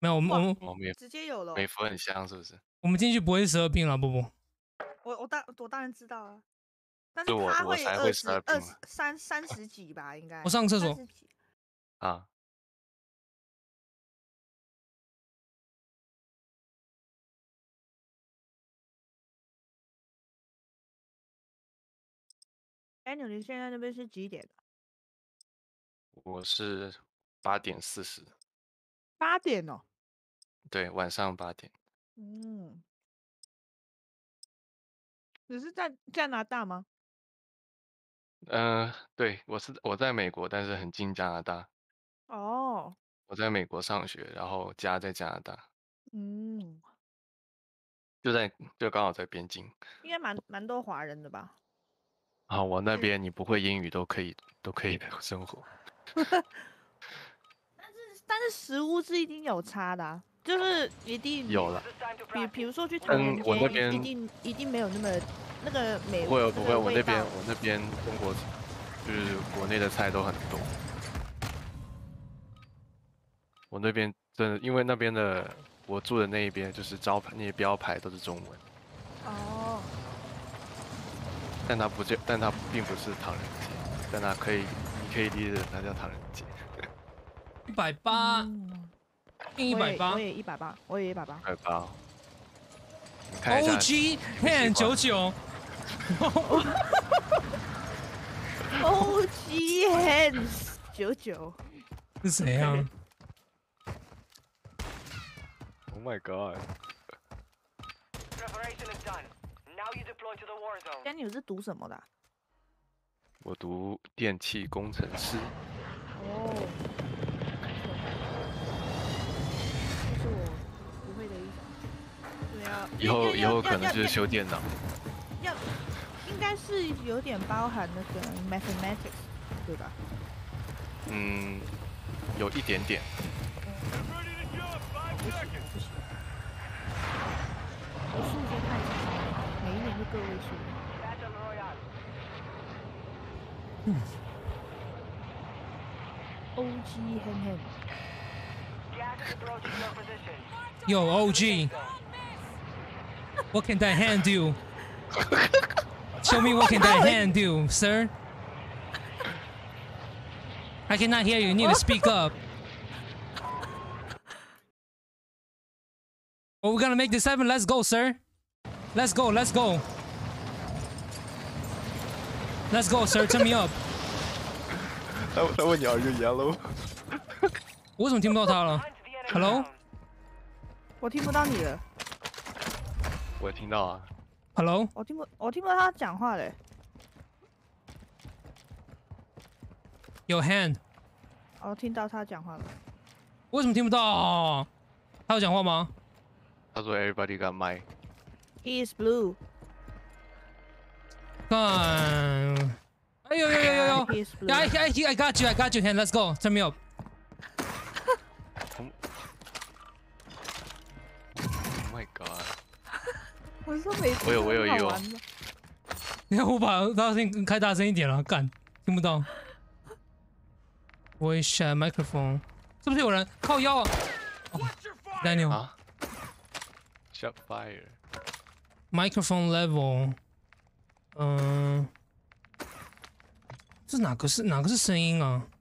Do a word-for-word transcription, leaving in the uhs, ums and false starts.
没有，我们我们我们也直接有了。 美服很香，是不是？ 我们进去不会十二兵了，不不。 我我当我当然知道啊，但是就我他我才会二十 12 二兵嘛三三十几吧，应该。 我上厕所三十几啊， 哎，你现在那边是几点？ 我是八点四十， 八点哦。 对，晚上八点。 嗯，你是在加拿大吗？ 嗯、呃，对，我是我在美国，但是很近加拿大。 哦， 我在美国上学，然后家在加拿大， 嗯， 就在就刚好在边境。 应该蛮蛮多华人的吧？ 啊，我那是边你不会英语都可以都可以生活。 但是食物是一定有差的、啊，就是一定有了， 比比如说去唐人嗯，我那街， 边一定一定没有那么那个美不会不会，我那边道我那边中国就是国内的菜都很多。我那边真的，因为那边的我住的那一边就是招牌那些标牌都是中文， 哦， 但它不就但它并不是唐人街，但它可以你可以理解它叫唐人街。 一百八， 嗯定一百八我也我。也一百八，我也一百八。 二八，你看一下 O G Hand 九九， O G Hands 九九， 是谁啊？ Oh my god！ 那你是读什么的啊、 我读电气工程师， 哦，这是我不会的一种。对啊， 以后以要后可能就是要要修电脑。 要，应该是有点包含那个 mathematics， 对吧？ 嗯，有一点点。 不行，不行，我数学太差，每一年都个位数。 嗯 O G 很很。 Yo O G What can that hand do? Show me what can that hand do, sir. I cannot hear you. You need to speak up. Well, we're gonna make this happen. Let's go, sir. Let's go. Let's go. Let's go, sir. Turn me up. 他他问你 Are you yellow？ 我为什么听不到他了 ？Hello? 我听不到你了， 我听到啊。 Hello? 我听不，我听不到他讲话嘞。 有 hand. 哦，听到他讲话了。 为什么听不到？他有讲话吗？ 他说 Everybody got mic。 He is blue. 看。哎呦呦呦呦呦 He is blue. I, I, I got you, I got you, hand. Let's go. Turn me up. Oh my god！ 我说每次我有我有都很好有玩的你看我把大声音开大声一点了，干听不到。Voice chat microphone， 是不是有人靠腰啊？哦 Daniel， 啊 ？Shot fire！ microphone level， 嗯、这哪个是哪个是声音啊？